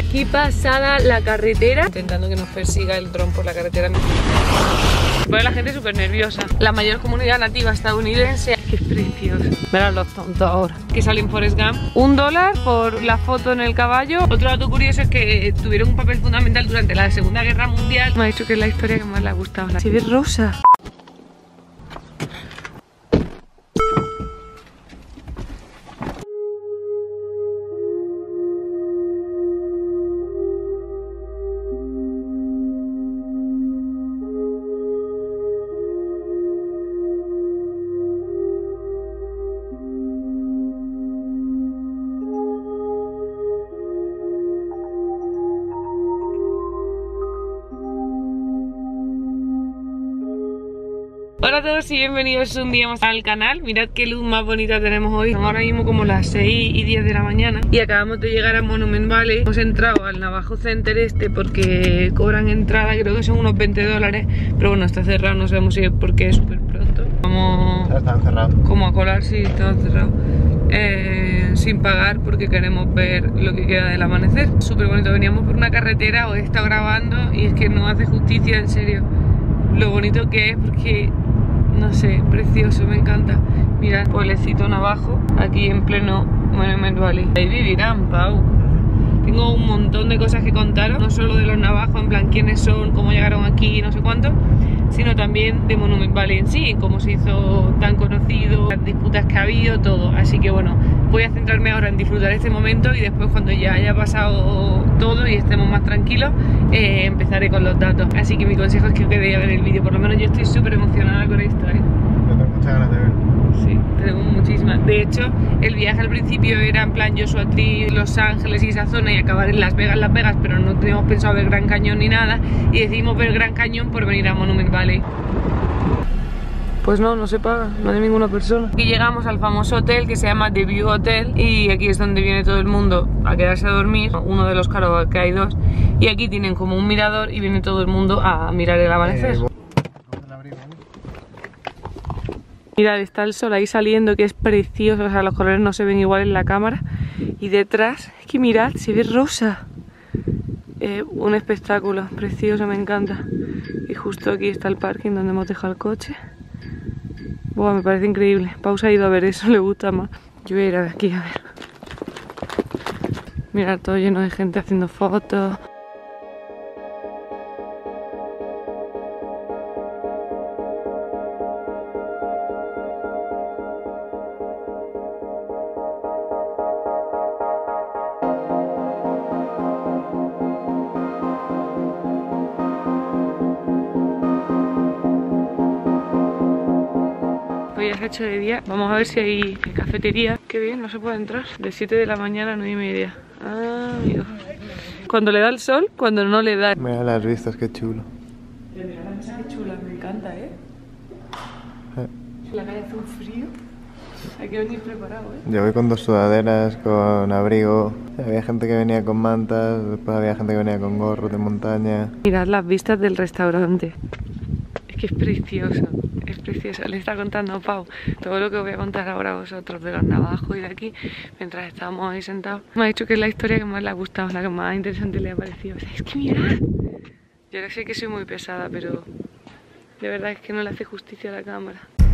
Qué pasada la carretera. Intentando que nos persiga el dron por la carretera. Pone la gente súper nerviosa. La mayor comunidad nativa estadounidense. Que es precioso. Verán los tontos ahora que salen Forrest Gump. $1 por la foto en el caballo. Otro dato curioso es que tuvieron un papel fundamental durante la Segunda Guerra Mundial. Me ha dicho que es la historia que más le ha gustado. Se ve rosa. Hola a todos y bienvenidos un día más al canal. Mirad qué luz más bonita tenemos hoy. Son ahora mismo como las 6:10 de la mañana y acabamos de llegar a Monument Valley. Hemos entrado al Navajo Center porque cobran entrada, creo que son unos $20, pero bueno, está cerrado, no sabemos si es porque es súper pronto. Vamos están cerrados. Como a colar, sí, están cerrados. Sin pagar porque queremos ver lo que queda del amanecer. Súper bonito, veníamos por una carretera, os he estado grabando y es que no hace justicia, en serio, lo bonito que es, porque no sé, precioso, me encanta. Mirad, pueblecito navajo, aquí en pleno Monument Valley. Ahí vivirán, Pau. Tengo un montón de cosas que contaros, no solo de los navajos, en plan quiénes son, cómo llegaron aquí, no sé cuánto, sino también de Monument Valley en sí, cómo se hizo tan conocido, las disputas que ha habido, todo. Así que bueno, voy a centrarme ahora en disfrutar este momento y después, cuando ya haya pasado todo y estemos más tranquilos, empezaré con los datos. Así que mi consejo es que os quedéis a ver el vídeo. Por lo menos yo estoy súper emocionada con esto, Yo tengo muchas ganas de ver. Sí, tengo muchísimas. De hecho, el viaje al principio era en plan Joshua Tree, Los Ángeles y esa zona, y acabar en Las Vegas, pero no teníamos pensado ver Gran Cañón ni nada, y decidimos ver Gran Cañón por venir a Monument Valley. Pues no se paga, no hay ninguna persona. Aquí llegamos al famoso hotel que se llama The View Hotel, y aquí es donde viene todo el mundo a quedarse a dormir. Uno de los caros, que hay dos, y aquí tienen como un mirador y viene todo el mundo a mirar el amanecer. Mirad, está el sol ahí saliendo, que es precioso, o sea, los colores no se ven igual en la cámara. Y detrás, es que mirad, se ve rosa. Un espectáculo precioso, me encanta. Y justo aquí está el parking donde hemos dejado el coche. Buah, me parece increíble. Pausa ha ido a ver eso, le gusta más. Yo voy a ir a ver aquí, a ver. Mirad, todo lleno de gente haciendo fotos. Hoy es 8 de día, vamos a ver si hay cafetería. Qué bien, no se puede entrar. De 7 de la mañana a 9:30. Ah, amigo. Cuando le da el sol, cuando no le da. Mira las vistas, qué chulo. Mira la mesa, qué chula, me encanta, La calle hace un frío. Hay que venir preparado, Yo voy con 2 sudaderas, con abrigo. Había gente que venía con mantas, después había gente que venía con gorros de montaña. Mirad las vistas del restaurante. Es que es precioso. Es precioso. Le está contando a Pau todo lo que os voy a contar ahora a vosotros de los navajos y de aquí, mientras estábamos ahí sentados. Me ha dicho que es la historia que más le ha gustado, la que más interesante le ha parecido. O sea, es que mirad. Yo sé que soy muy pesada, pero de verdad es que no le hace justicia a la cámara.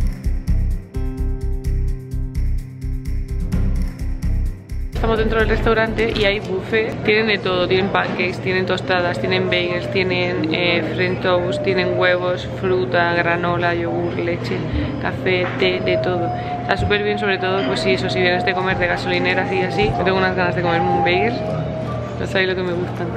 Estamos dentro del restaurante y hay buffet, tienen de todo, tienen pancakes, tienen tostadas, tienen bagels, tienen French toast, tienen huevos, fruta, granola, yogur, leche, café, té, de todo. Está súper bien, sobre todo pues si vienes de comer de gasolineras y así. Yo tengo unas ganas de comerme un bagel, no sabéis lo que me gustan.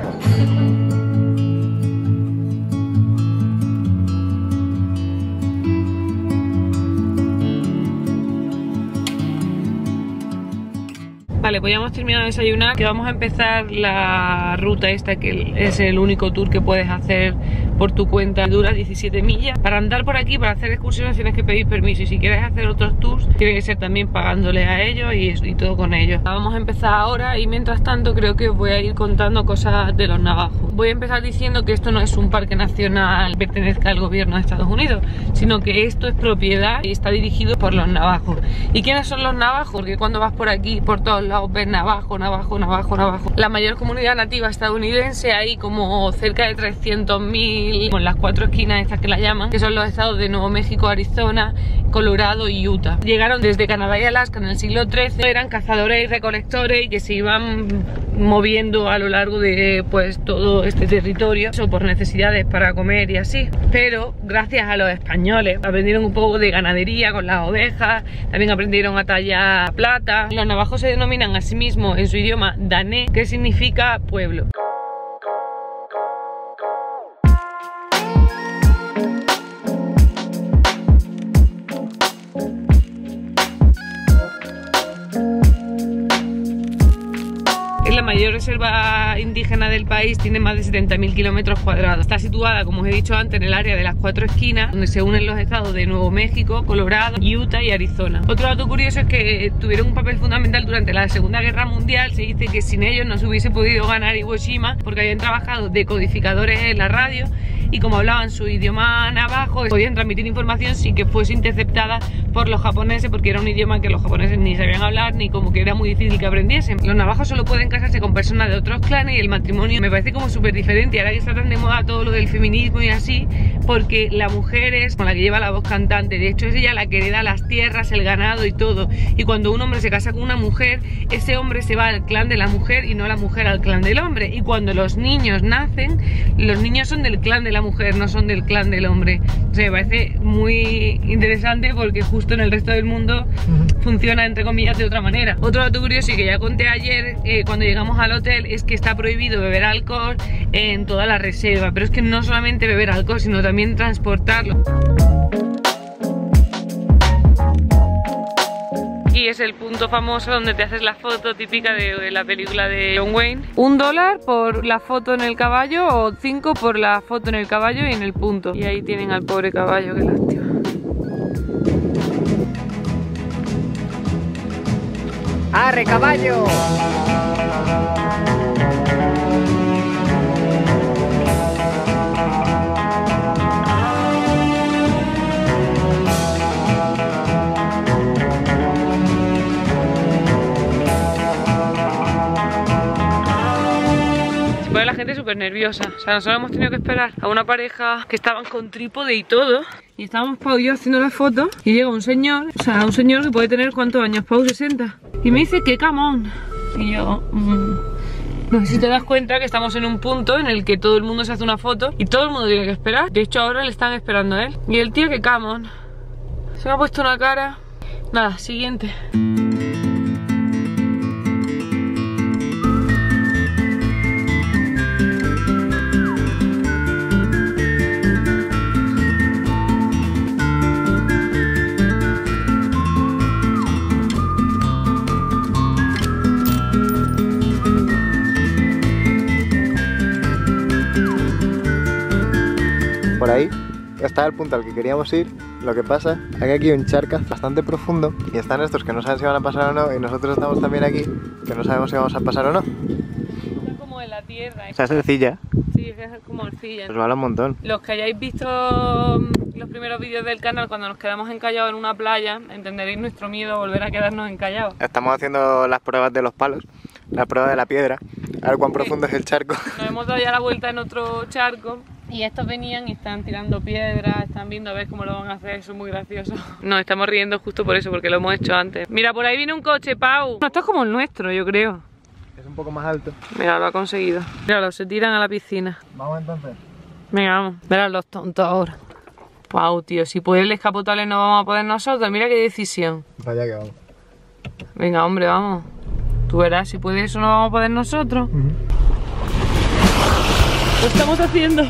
Vale, pues ya hemos terminado de desayunar, que vamos a empezar la ruta esta, que es el único tour que puedes hacer por tu cuenta. Dura 17 millas. Para andar por aquí, para hacer excursiones tienes que pedir permiso, y si quieres hacer otros tours tiene que ser también pagándole a ellos y todo con ellos. Vamos a empezar ahora y mientras tanto creo que os voy a ir contando cosas de los navajos. Voy a empezar diciendo que esto no es un parque nacional que pertenezca al gobierno de Estados Unidos, sino que esto es propiedad y está dirigido por los navajos. ¿Y quiénes son los navajos? Porque cuando vas por aquí, por todos lados, ves navajo, navajo, navajo, navajo. La mayor comunidad nativa estadounidense, hay como cerca de 300.000 con las 4 esquinas estas que la llaman, que son los estados de Nuevo México, Arizona, Colorado y Utah. Llegaron desde Canadá y Alaska en el siglo XIII, eran cazadores y recolectores y que se iban moviendo a lo largo de pues todo este territorio, eso por necesidades para comer y así. Pero gracias a los españoles aprendieron un poco de ganadería con las ovejas, también aprendieron a tallar plata. Los navajos se denominan a sí mismos en su idioma danés, que significa pueblo. La mayor reserva indígena del país, tiene más de 70.000 kilómetros cuadrados. Está situada, como os he dicho antes, en el área de las 4 esquinas, donde se unen los estados de Nuevo México, Colorado, Utah y Arizona. Otro dato curioso es que tuvieron un papel fundamental durante la Segunda Guerra Mundial. Se dice que sin ellos no se hubiese podido ganar Iwo Jima, porque habían trabajado de codificadores en la radio y como hablaban su idioma navajo, podían transmitir información sin que fuese interceptada por los japoneses, porque era un idioma que los japoneses ni sabían hablar, ni como que era muy difícil que aprendiesen. Los navajos solo pueden casarse con personas de otros clanes y el matrimonio me parece como súper diferente ahora que está tan de moda todo lo del feminismo y así, porque la mujer es con la que lleva la voz cantante. De hecho es ella la que hereda las tierras, el ganado y todo, y cuando un hombre se casa con una mujer, ese hombre se va al clan de la mujer y no la mujer al clan del hombre. Y cuando los niños nacen, los niños son del clan de la mujer, no son del clan del hombre. O sea, me parece muy interesante porque justo en el resto del mundo funciona entre comillas de otra manera. Otro dato curioso y que ya conté ayer cuando llegamos al hotel es que está prohibido beber alcohol en toda la reserva, pero es que no solamente beber alcohol, sino también transportarlo. Y es el punto famoso donde te haces la foto típica de la película de John Wayne. $1 por la foto en el caballo o 5 por la foto en el caballo y en el punto. Y ahí tienen al pobre caballo, qué lástima. ¡Arre, caballo! La gente súper nerviosa, o sea, nosotros hemos tenido que esperar a una pareja que estaban con trípode y todo, y estábamos Pau y yo haciendo la foto y llega un señor, o sea, un señor que puede tener ¿cuántos años? Pau, 60, y me dice que come on, y yo no sé si te das cuenta que estamos en un punto en el que todo el mundo se hace una foto y todo el mundo tiene que esperar. De hecho ahora le están esperando a él, y el tío que come on, se me ha puesto una cara. Nada, siguiente. Por ahí está el punto al que queríamos ir. Lo que pasa es que aquí hay un charco bastante profundo y están estos que no saben si van a pasar o no, y nosotros estamos también aquí que no sabemos si vamos a pasar o no. Es como en la tierra. O sea, es sencilla. Sí, es como arcilla. Nos vale un montón. Los que hayáis visto los primeros vídeos del canal, cuando nos quedamos encallados en una playa, entenderéis nuestro miedo a volver a quedarnos encallados. Estamos haciendo las pruebas de los palos, la prueba de la piedra, a ver cuán profundo es el charco. Nos hemos dado ya la vuelta en otro charco y estos venían y están tirando piedras, están viendo a ver cómo lo van a hacer, eso es muy gracioso. Nos estamos riendo justo por eso, porque lo hemos hecho antes. Mira, por ahí viene un coche, Pau. No, esto es como el nuestro, yo creo. Es un poco más alto. Mira, lo ha conseguido. Míralo, se tiran a la piscina. Vamos entonces. Venga, vamos. Verás los tontos ahora. Pau, tío, si puede el descapotable no vamos a poder nosotros. Mira qué decisión. Vaya que vamos. Venga, hombre, vamos. Tú verás, si puede eso no vamos a poder nosotros. Lo estamos haciendo.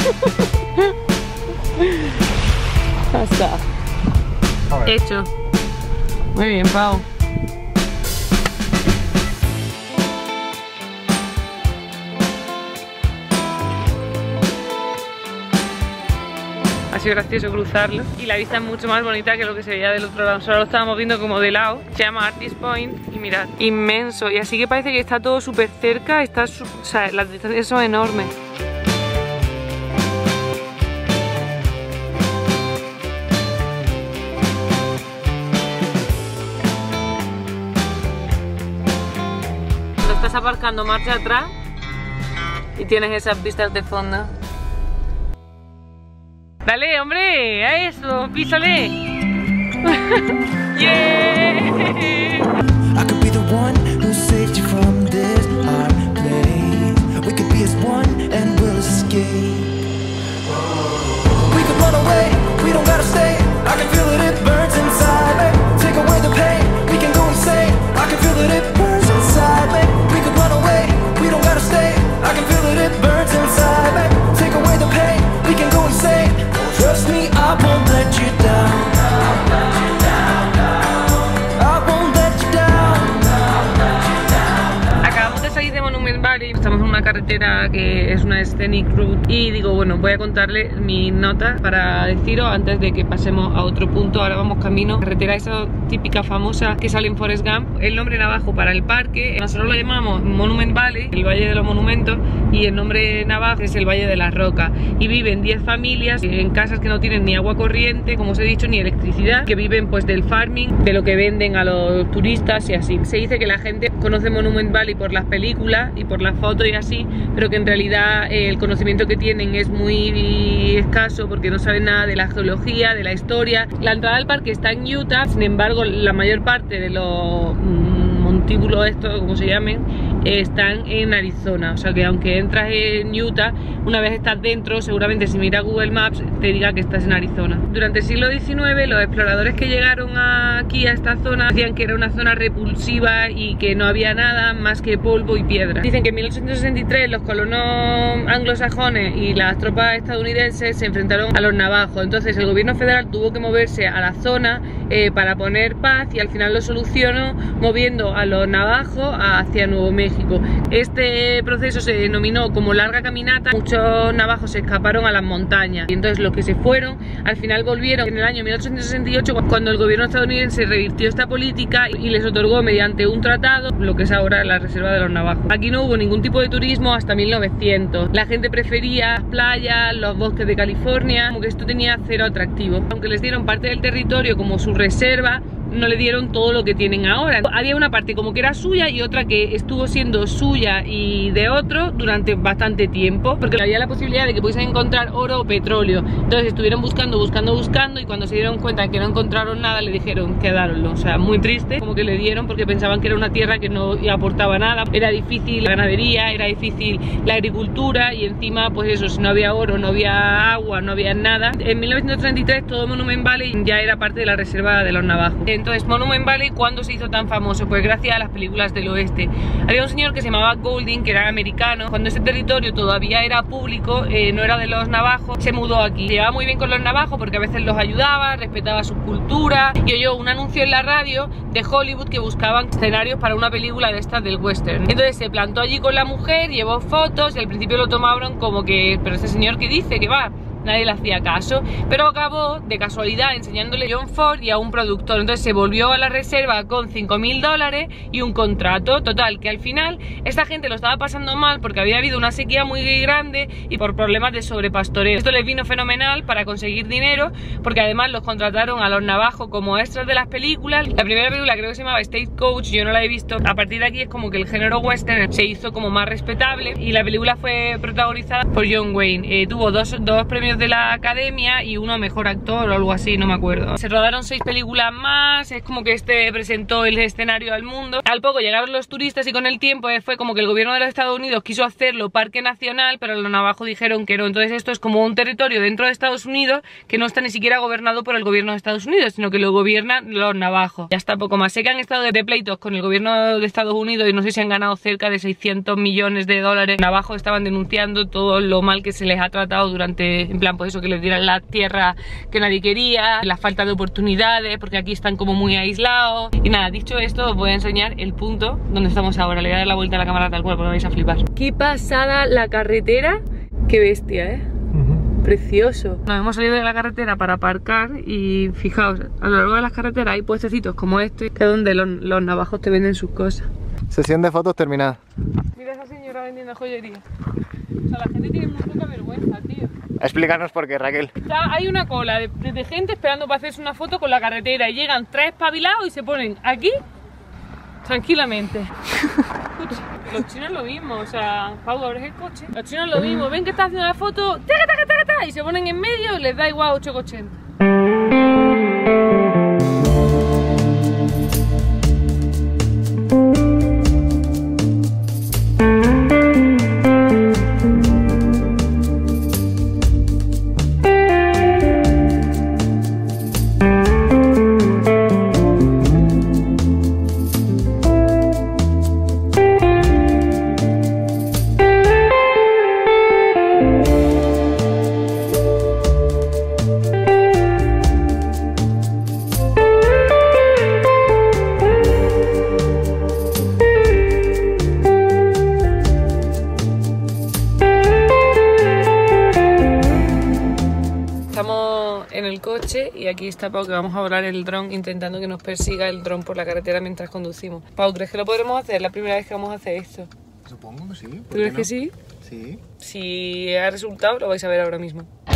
Ya está. Hecho. Muy bien, Pau. sido gracioso cruzarlo. Y la vista es mucho más bonita que lo que se veía del otro lado. Solo lo estábamos viendo como de lado. Se llama Artist Point y mirad, inmenso. Y así que parece que está todo súper cerca. O sea, las distancias son enormes. Estás aparcando marcha atrás y tienes esas vistas de fondo. Dale, hombre, a eso, písale. Yeah. I could be the one who saved you from this hard place. We could be as one and we'll escape. We could run away, we don't gotta stay. I can feel it, it burns inside me. Take away the pain, we can go insane. I can feel it, it burns inside me. We could run away, we don't gotta stay. I can feel it, it burns inside me. Take away the pain, we can go insane. Trust me, I won't let you down. De Monument Valley, estamos en una carretera que es una scenic route y digo, bueno, voy a contarle mis notas para deciros antes de que pasemos a otro punto. Ahora vamos camino, carretera esa típica famosa que sale en Forrest Gump. El nombre navajo para el parque, nosotros lo llamamos Monument Valley, el Valle de los Monumentos, y el nombre navajo es el Valle de las Rocas. Y viven 10 familias en casas que no tienen ni agua corriente, como os he dicho, ni electricidad, que viven pues del farming, de lo que venden a los turistas y así. Se dice que la gente conoce Monument Valley por las películas y por la foto y así, pero que en realidad el conocimiento que tienen es muy escaso porque no saben nada de la geología, de la historia. La entrada al parque está en Utah, sin embargo la mayor parte de los montículos estos, como se llamen, están en Arizona, o sea que aunque entras en Utah, una vez estás dentro, seguramente si miras Google Maps te diga que estás en Arizona. Durante el siglo XIX los exploradores que llegaron aquí a esta zona decían que era una zona repulsiva y que no había nada más que polvo y piedra. Dicen que en 1863 los colonos anglosajones y las tropas estadounidenses se enfrentaron a los navajos, entonces el gobierno federal tuvo que moverse a la zona para poner paz y al final lo solucionó moviendo a los navajos hacia Nuevo México. Este proceso se denominó como larga caminata. Muchos navajos se escaparon a las montañas y entonces los que se fueron al final volvieron en el año 1868, cuando el gobierno estadounidense revirtió esta política y les otorgó mediante un tratado lo que es ahora la reserva de los navajos. Aquí no hubo ningún tipo de turismo hasta 1900. La gente prefería las playas, los bosques de California, como que esto tenía cero atractivo. Aunque les dieron parte del territorio como su reserva, no le dieron todo lo que tienen ahora. Había una parte como que era suya y otra que estuvo siendo suya y de otro durante bastante tiempo, porque había la posibilidad de que pudiesen encontrar oro o petróleo. Entonces estuvieron buscando y cuando se dieron cuenta de que no encontraron nada le dijeron quedároslo. O sea, muy triste, como que le dieron porque pensaban que era una tierra que no aportaba nada. Era difícil la ganadería, era difícil la agricultura y encima pues eso, si no había oro, no había agua, no había nada. En 1933 todo Monument Valley ya era parte de la reserva de los navajos. Entonces, Monument Valley, ¿cuándo se hizo tan famoso? Pues gracias a las películas del oeste. Había un señor que se llamaba Golding, que era americano. Cuando ese territorio todavía era público, no era de los navajos, se mudó aquí. Se llevaba muy bien con los navajos porque a veces los ayudaba, respetaba su cultura. Y oyó un anuncio en la radio de Hollywood que buscaban escenarios para una película de estas del western. Entonces se plantó allí con la mujer, llevó fotos y al principio lo tomaron como que, pero este señor ¿qué dice? ¿Qué va? Nadie le hacía caso, pero acabó de casualidad enseñándole a John Ford y a un productor. Entonces se volvió a la reserva con $5.000 y un contrato. Total, que al final esta gente lo estaba pasando mal porque había habido una sequía muy grande y por problemas de sobrepastoreo. Esto les vino fenomenal para conseguir dinero, porque además los contrataron a los navajos como extras de las películas. La primera película creo que se llamaba Stagecoach, yo no la he visto. A partir de aquí es como que el género western se hizo como más respetable y la película fue protagonizada por John Wayne. Tuvo dos premios de la Academia y uno a mejor actor o algo así, no me acuerdo. Se rodaron 6 películas más, es como que este presentó el escenario al mundo. Al poco llegaron los turistas y con el tiempo fue como que el gobierno de los Estados Unidos quiso hacerlo parque nacional, pero los navajos dijeron que no. Entonces esto es como un territorio dentro de Estados Unidos que no está ni siquiera gobernado por el gobierno de Estados Unidos, sino que lo gobiernan los navajos. Ya está, poco más. Sé que han estado de pleitos con el gobierno de Estados Unidos y no sé si han ganado cerca de $600 millones. Los navajos estaban denunciando todo lo mal que se les ha tratado durante, en plan, pues eso, que les dieran la tierra que nadie quería, la falta de oportunidades, porque aquí están como muy aislados. Y nada, dicho esto, os voy a enseñar el punto donde estamos ahora. Le voy a dar la vuelta a la cámara tal cual, porque me vais a flipar. Qué pasada la carretera, qué bestia, Precioso. Nos hemos salido de la carretera para aparcar y fijaos, a lo largo de las carreteras hay puestecitos como este, que es donde los navajos te venden sus cosas. Sesión de fotos terminada. Mira a esa señora vendiendo joyería. O sea, la gente tiene muy poca vergüenza, tío. Explícanos por qué, Raquel. Hay una cola de gente esperando para hacerse una foto con la carretera y llegan 3 espabilados y se ponen aquí tranquilamente. Escucha, los chinos lo mismo, o sea, Pau, abres el coche. Los chinos lo mismo, ven que está haciendo la foto, taca, taca, taca, taca, y se ponen en medio y les da igual 8,80. En el coche y aquí está Pau, que vamos a volar el dron intentando que nos persiga el dron por la carretera mientras conducimos. Pau, ¿crees que lo podremos hacer? Es la primera vez que vamos a hacer esto. Supongo que sí. ¿Tú crees que sí? Sí. Si ha resultado, lo vais a ver ahora mismo.